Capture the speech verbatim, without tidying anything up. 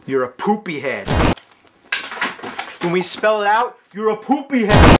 You're a poopy head. When we spell it out, you're a poopy head.